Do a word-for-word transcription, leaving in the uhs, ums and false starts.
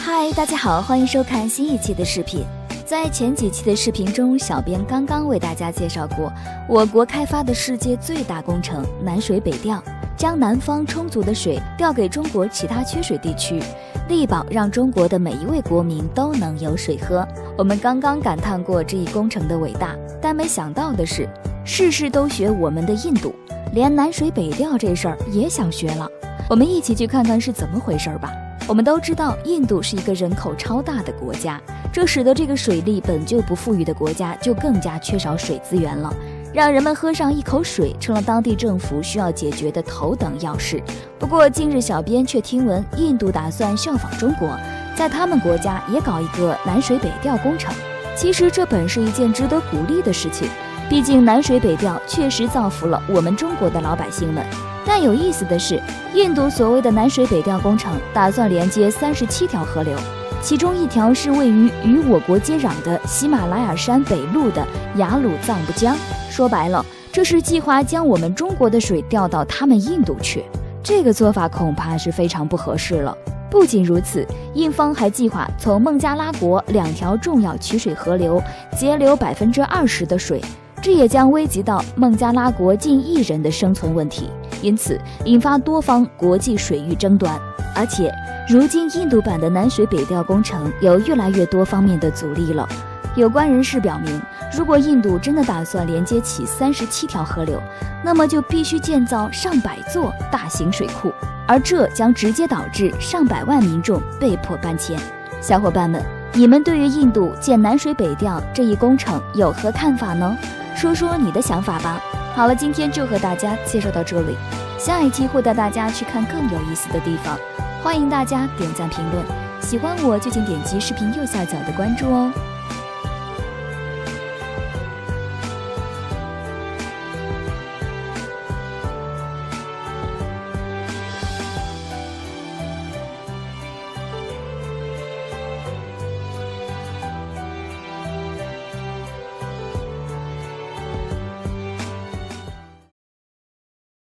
嗨，大家好，欢迎收看新一期的视频。在前几期的视频中，小编刚刚为大家介绍过我国开发的世界最大工程南水北调，将南方充足的水调给中国其他缺水地区，力保让中国的每一位国民都能有水喝。我们刚刚感叹过这一工程的伟大，但没想到的是，事事都学我们的印度，连南水北调这事儿也想学了。我们一起去看看是怎么回事吧。我们都知道，印度是一个人口超大的国家，这使得这个水利本就不富裕的国家就更加缺少水资源了，让人们喝上一口水成了当地政府需要解决的头等要事。不过近日小编却听闻，印度打算效仿中国，在他们国家也搞一个南水北调工程。其实这本是一件值得鼓励的事情，毕竟南水北调确实造福了我们中国的老百姓们。但有意思的是，印度所谓的南水北调工程打算连接三十七条河流，其中一条是位于与我国接壤的喜马拉雅山北麓的雅鲁藏布江。说白了，这是计划将我们中国的水调到他们印度去。这个做法恐怕是非常不合适了。不仅如此，印方还计划从孟加拉国两条重要取水河流截流百分之二十的水，这也将危及到孟加拉国近亿人的生存问题，因此引发多方国际水域争端。而且如今印度版的南水北调工程有越来越多方面的阻力了。有关人士表明，如果印度真的打算连接起三十七条河流，那么就必须建造上百座大型水库，而这将直接导致上百万民众被迫搬迁。小伙伴们，你们对于印度建南水北调这一工程有何看法呢？说说你的想法吧。好了，今天就和大家介绍到这里，下一期会带大家去看更有意思的地方，欢迎大家点赞评论，喜欢我就请点击视频右下角的关注哦。